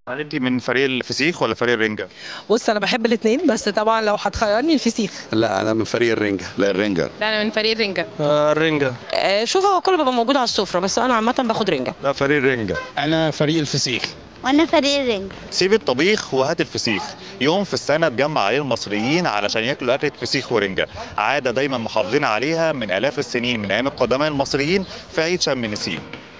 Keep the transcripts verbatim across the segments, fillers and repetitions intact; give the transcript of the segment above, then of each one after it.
هل انت من فريق الفسيخ ولا فريق الرنجة؟ بص انا بحب الاثنين، بس طبعا لو هتخيرني الفسيخ. لا انا من فريق الرنجة. لا الرنجة. لا انا من فريق الرنجة. آه الرنجة. آه شوف، هو كله بيبقى موجود على السفره، بس انا عامه باخد رنجه. لا فريق الرنجة. انا فريق الفسيخ. وانا فريق الرنج. سيب الطبيخ وهات الفسيخ. يوم في السنة اتجمع عليه المصريين علشان ياكلوا أكلة فسيخ ورنجة، عادة دايما محافظين عليها من آلاف السنين من أيام القدماء المصريين في عيد شم النسيم.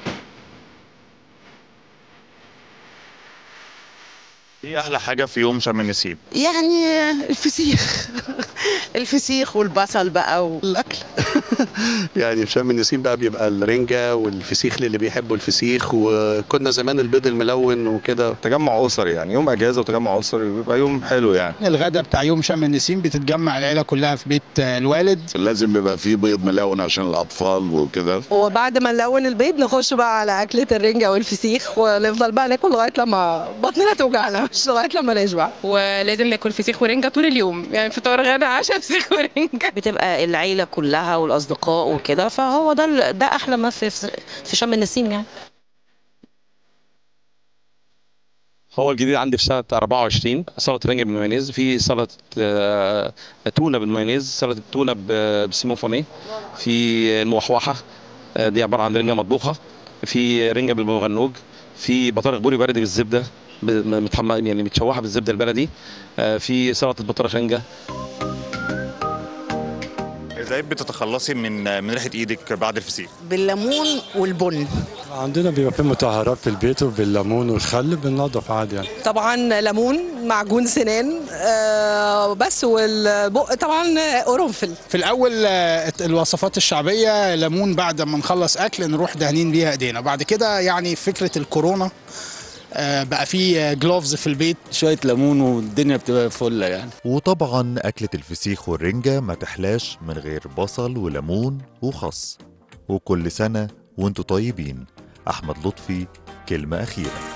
ايه أحلى حاجة في يوم شم النسيم؟ يعني الفسيخ الفسيخ والبصل بقى والاكل. يعني في شم النسيم بقى بيبقى الرنجة والفسيخ للي بيحبوا الفسيخ، وكنا زمان البيض الملون وكده. تجمع أسري، يعني يوم أجازة وتجمع أسري ويبقى يوم حلو يعني. الغدا بتاع يوم شم النسيم بتتجمع العيله كلها في بيت الوالد. لازم يبقى فيه بيض ملون عشان الأطفال وكده. وبعد ما نلون البيض نخش بقى على اكله الرنجه والفسيخ، ونفضل بقى ناكل لغايه لما بطننا توجعنا، مش لغايه لما نشبع. ولازم ناكل فسيخ ورنجة طول اليوم، يعني فطار غدا عشاء فسيخ ورنجة. بتبقى العيله كلها والاصدقاء وكده، فهو ده ال- ده احلى ما في في شم النسيم يعني. هو الجديد عندي في سنة أربعة وعشرين سلطة رنجة بالمايونيز، في سلطة آه، تونة بالمايونيز، سلطة تونة ب- بسيمون فونيه، في الموحوحة آه، دي عبارة عن رنجة مطبوخة، في رنجة بالمغنوج، في بطارخ بوري بلدي بالزبدة ب- متحمر يعني متشوحة بالزبدة البلدي، آه، في سلطة بطارخ رنجة. ازاي بتتخلصي من من ريحة ايدك بعد الفسيخ؟ بالليمون والبن. عندنا بيبقى في مطهرات في البيت وبالليمون والخل بننضف عادي يعني. طبعا ليمون، معجون سنان، آه بس، والبق طبعا قرنفل. في الاول آه، الوصفات الشعبيه ليمون، بعد ما نخلص اكل نروح دهنين بيها ايدينا. بعد كده يعني فكره الكورونا آه، بقى في جلوفز في البيت. شوية ليمون والدنيا بتبقى فله يعني. وطبعا أكلة الفسيخ والرنجة ما تحلاش من غير بصل وليمون وخس. وكل سنة وانتوا طيبين. أحمد لطفي، كلمة أخيرة.